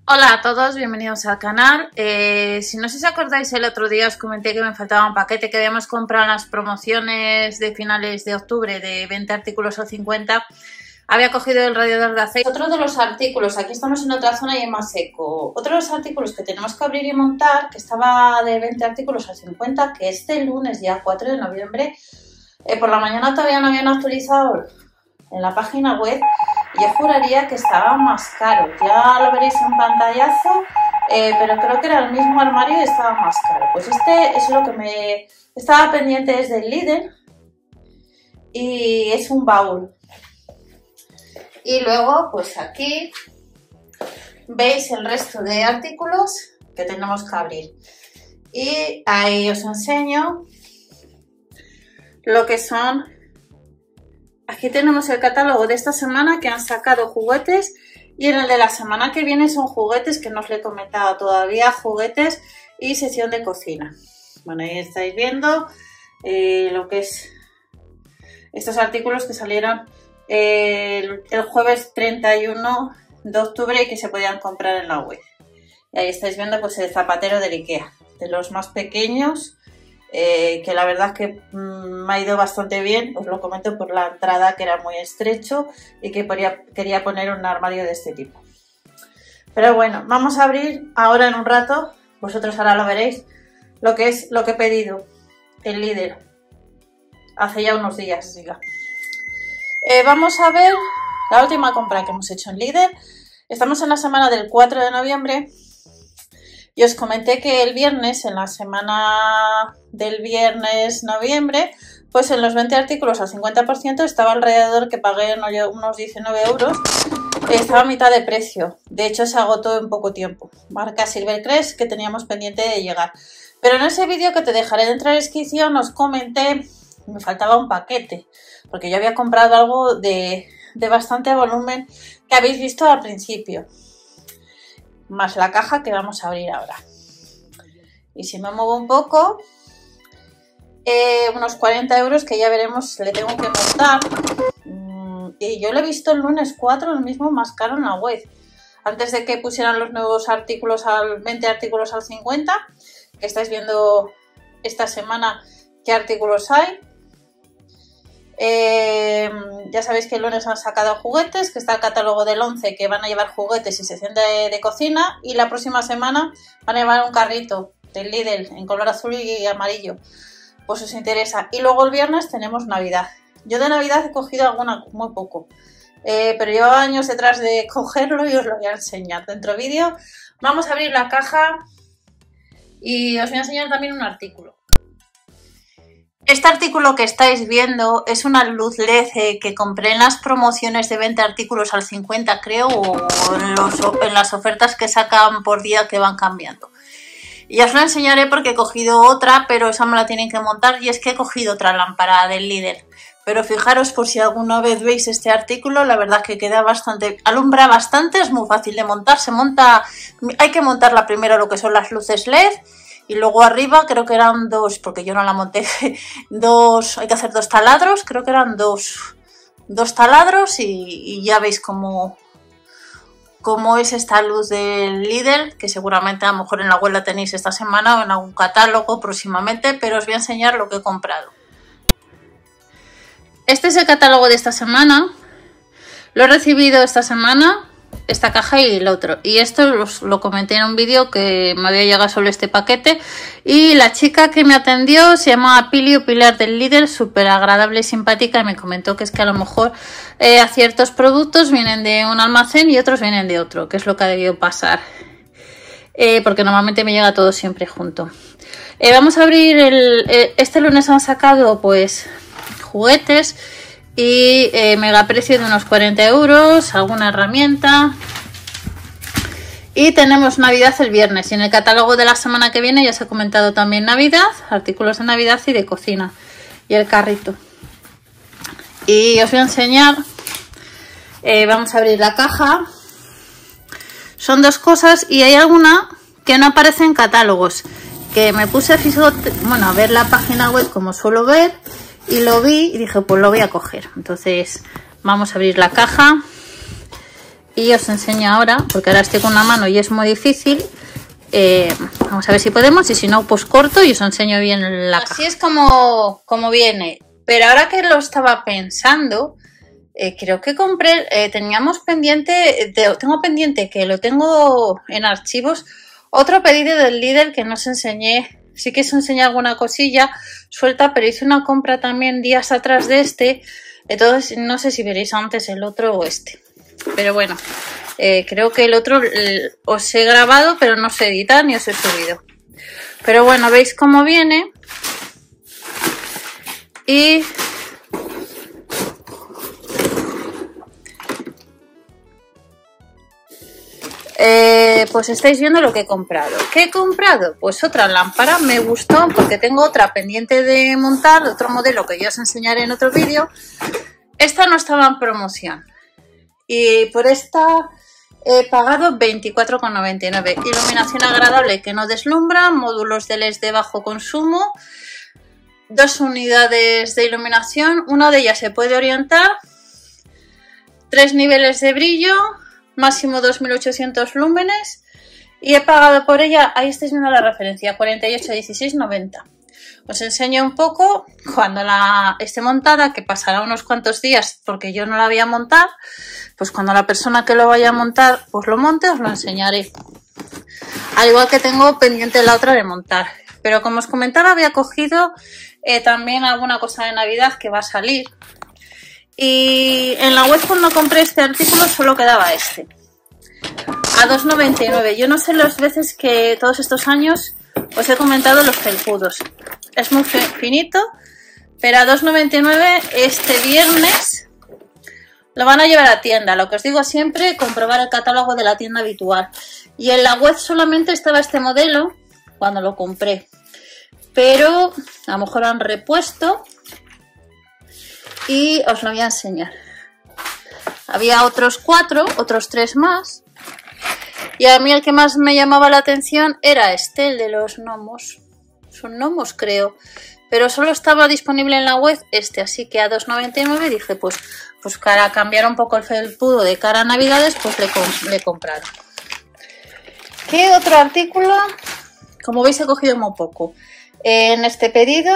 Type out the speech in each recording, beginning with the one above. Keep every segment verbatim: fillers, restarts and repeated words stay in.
Hola a todos, bienvenidos al canal. Eh, si no sé si os acordáis, el otro día os comenté que me faltaba un paquete que habíamos comprado en las promociones de finales de octubre de veinte artículos o cincuenta. Había cogido el radiador de aceite. Otro de los artículos, aquí estamos en otra zona y es más seco. Otro de los artículos que tenemos que abrir y montar, que estaba de veinte artículos a cincuenta, que este lunes, día cuatro de noviembre, eh, por la mañana todavía no habían actualizado en la página web. Yo juraría que estaba más caro, ya lo veréis en pantallazo, eh, pero creo que era el mismo armario y estaba más caro. Pues este es lo que me estaba pendiente desde el Lidl y es un baúl. Y luego, pues aquí veis el resto de artículos que tenemos que abrir. Y ahí os enseño lo que son. Aquí tenemos el catálogo de esta semana que han sacado juguetes y en el de la semana que viene son juguetes que no os le he comentado todavía, juguetes y sección de cocina. Bueno, ahí estáis viendo eh, lo que es estos artículos que salieron eh, el, el jueves treinta y uno de octubre y que se podían comprar en la web. Y ahí estáis viendo pues el zapatero del IKEA, de los más pequeños. Eh, que la verdad es que mmm, me ha ido bastante bien, os lo comento por la entrada que era muy estrecho y que podía, quería poner un armario de este tipo. Pero bueno, vamos a abrir ahora en un rato, vosotros ahora lo veréis, lo que es lo que he pedido en Lidl hace ya unos días. Diga. Eh, vamos a ver la última compra que hemos hecho en Lidl. Estamos en la semana del cuatro de noviembre. Y os comenté que el viernes, en la semana del viernes noviembre, pues en los veinte artículos al cincuenta por ciento estaba el radiador que pagué unos diecinueve euros, estaba a mitad de precio. De hecho se agotó en poco tiempo. Marca Silvercrest que teníamos pendiente de llegar. Pero en ese vídeo que te dejaré dentro de la descripción os comenté que me faltaba un paquete, porque yo había comprado algo de, de bastante volumen que habéis visto al principio. Más la caja que vamos a abrir ahora. Y si me muevo un poco, eh, unos cuarenta euros que ya veremos, le tengo que montar. Mm, y yo lo he visto el lunes cuatro, el mismo más caro en la web. Antes de que pusieran los nuevos artículos al veinte artículos al cincuenta, que estáis viendo esta semana qué artículos hay. Eh, ya sabéis que el lunes han sacado juguetes, que está el catálogo del once que van a llevar juguetes y sección de, de cocina, y la próxima semana van a llevar un carrito del Lidl en color azul y amarillo, pues os interesa. Y luego el viernes tenemos Navidad. Yo de Navidad he cogido alguna, muy poco, eh, pero llevaba años detrás de cogerlo y os lo voy a enseñar dentro del vídeo. Vamos a abrir la caja y os voy a enseñar también un artículo. Este artículo que estáis viendo es una luz L E D que compré en las promociones de veinte artículos al cincuenta, creo, o en, los, en las ofertas que sacan por día que van cambiando. Y ya os lo enseñaré porque he cogido otra, pero esa me la tienen que montar, y es que he cogido otra lámpara del Lidl. Pero fijaros, por si alguna vez veis este artículo, la verdad que queda bastante, alumbra bastante, es muy fácil de montar. Se monta, hay que montarla primero lo que son las luces L E D. Y luego arriba creo que eran dos, porque yo no la monté, dos, hay que hacer dos taladros, creo que eran dos, dos taladros y, y ya veis cómo, cómo es esta luz del Lidl, que seguramente a lo mejor en la web la tenéis esta semana o en algún catálogo próximamente, pero os voy a enseñar lo que he comprado. Este es el catálogo de esta semana, lo he recibido esta semana. Esta caja y el otro, y esto los, lo comenté en un vídeo que me había llegado solo este paquete, y la chica que me atendió se llama Pili o Pilar del Lidl, súper agradable y simpática, y me comentó que es que a lo mejor eh, a ciertos productos vienen de un almacén y otros vienen de otro, que es lo que ha debido pasar, eh, porque normalmente me llega todo siempre junto. Eh, vamos a abrir el, eh, este lunes han sacado pues juguetes y eh, mega precio de unos cuarenta euros, alguna herramienta. Y tenemos Navidad el viernes. Y en el catálogo de la semana que viene ya os he comentado también Navidad, artículos de Navidad y de cocina. Y el carrito. Y os voy a enseñar. Eh, vamos a abrir la caja. Son dos cosas y hay alguna que no aparece en catálogos. Que me puse a, fijo, bueno, a ver la página web como suelo ver. Y lo vi y dije, pues lo voy a coger. Entonces vamos a abrir la caja. y os enseño ahora, porque ahora estoy con una mano y es muy difícil. Eh, vamos a ver si podemos, y si no pues corto y os enseño bien la caja. Así es como, como viene, pero ahora que lo estaba pensando, eh, creo que compré, eh, teníamos pendiente, de, tengo pendiente que lo tengo en archivos, otro pedido del Lidl que no os enseñé. Sí que os enseñé alguna cosilla suelta, pero hice una compra también días atrás de este. Entonces no sé si veréis antes el otro o este. Pero bueno, eh, creo que el otro eh, os he grabado, pero no os he editado ni os he subido. Pero bueno, veis cómo viene. Y... Eh, pues estáis viendo lo que he comprado. ¿Qué he comprado? Pues otra lámpara. Me gustó porque tengo otra pendiente de montar, otro modelo que ya os enseñaré en otro vídeo. Esta no estaba en promoción y por esta he pagado veinticuatro con noventa y nueve. Iluminación agradable que no deslumbra, módulos de L E D de bajo consumo, dos unidades de iluminación, una de ellas se puede orientar, tres niveles de brillo, máximo dos mil ochocientos lúmenes, y he pagado por ella, ahí estáis viendo la referencia, cuarenta y ocho dieciséis noventa. Os enseño un poco cuando la esté montada, que pasará unos cuantos días porque yo no la voy a montar. Pues cuando la persona que lo vaya a montar pues lo monte, os lo enseñaré. Al igual que tengo pendiente la otra de montar. Pero como os comentaba, había cogido eh, también alguna cosa de Navidad que va a salir. Y en la web cuando compré este artículo solo quedaba este. A dos noventa y nueve. Yo no sé las veces que todos estos años os he comentado los felpudos. Es muy finito, pero a dos noventa y nueve este viernes lo van a llevar a tienda. Lo que os digo siempre, comprobar el catálogo de la tienda habitual. Y en la web solamente estaba este modelo cuando lo compré. Pero a lo mejor han repuesto y os lo voy a enseñar. Había otros cuatro, otros tres más. Y a mí el que más me llamaba la atención era este, el de los gnomos. Son gnomos, creo. Pero solo estaba disponible en la web este, así que a dos noventa y nueve dije, pues, pues para cambiar un poco el felpudo de cara a Navidades, pues le, le he comprado. ¿Qué otro artículo? Como veis he cogido muy poco. En este pedido,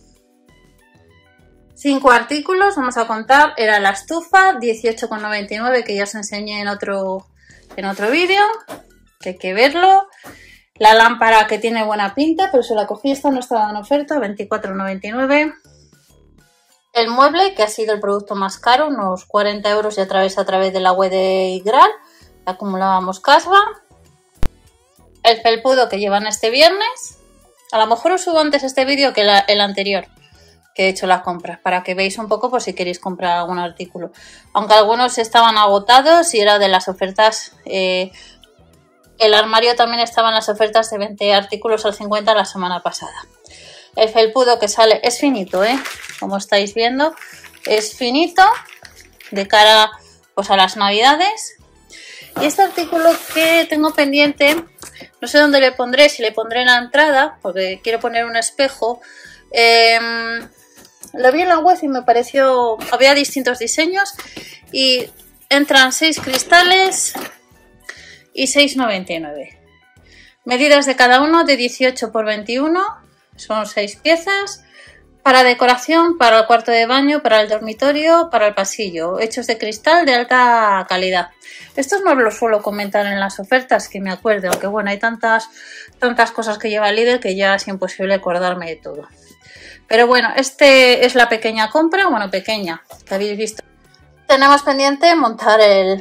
cinco artículos, vamos a contar. Era la estufa, dieciocho con noventa y nueve, que ya os enseñé en otro... en otro vídeo, que hay que verlo. La lámpara que tiene buena pinta, pero se la cogí, esta no estaba en oferta, veinticuatro noventa y nueve. El mueble, que ha sido el producto más caro, unos cuarenta euros, y a través, a través de la web de Igral, acumulábamos casva. El felpudo que llevan este viernes. A lo mejor os subo antes este vídeo que la, el anterior, que he hecho las compras, para que veáis un poco por si queréis comprar algún artículo. Aunque algunos estaban agotados y era de las ofertas. Eh, el armario también estaba en las ofertas de veinte artículos al cincuenta la semana pasada. El felpudo que sale es finito, ¿eh? Como estáis viendo, es finito de cara pues, a las Navidades. Y este artículo que tengo pendiente, no sé dónde le pondré, si le pondré en la entrada, porque quiero poner un espejo. Eh, Lo vi en la web y me pareció... Había distintos diseños y entran seis cristales y seis noventa y nueve. Medidas de cada uno de dieciocho por veintiuno. Son seis piezas. Para decoración, para el cuarto de baño, para el dormitorio, para el pasillo. Hechos de cristal de alta calidad. Estos no los suelo comentar en las ofertas, que me acuerdo. Aunque bueno, hay tantas, tantas cosas que lleva Lidl que ya es imposible acordarme de todo. Pero bueno, este es la pequeña compra, bueno, pequeña, que habéis visto. Tenemos pendiente montar el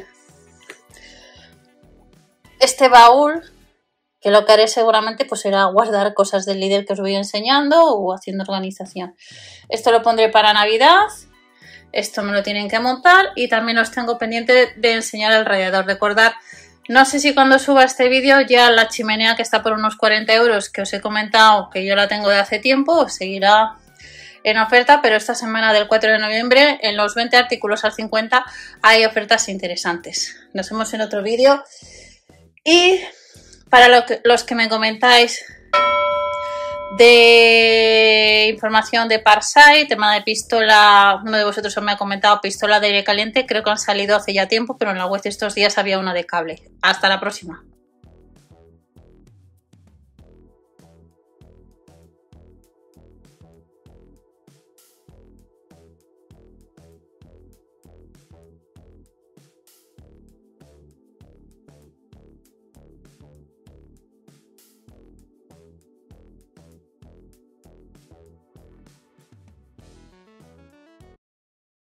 este baúl, que lo que haré seguramente pues será guardar cosas del Lidl que os voy enseñando o haciendo organización. Esto lo pondré para Navidad, esto me lo tienen que montar y también os tengo pendiente de enseñar el radiador. Recordar, no sé si cuando suba este vídeo ya la chimenea, que está por unos cuarenta euros, que os he comentado que yo la tengo de hace tiempo, seguirá en oferta, pero esta semana del cuatro de noviembre en los veinte artículos al cincuenta hay ofertas interesantes. Nos vemos en otro vídeo. Y para lo que, los que me comentáis De información de Parsite, tema de pistola, uno de vosotros me ha comentado pistola de aire caliente, creo que han salido hace ya tiempo, pero en la web de estos días había una de cable. Hasta la próxima.